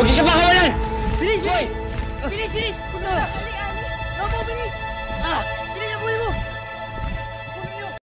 Huwag niyo siya pakawalan! Bilis! Bilis! Bilis! Bilis! Punta! Ali! Ali! Lobo, bilis! Bilis ang buhay mo!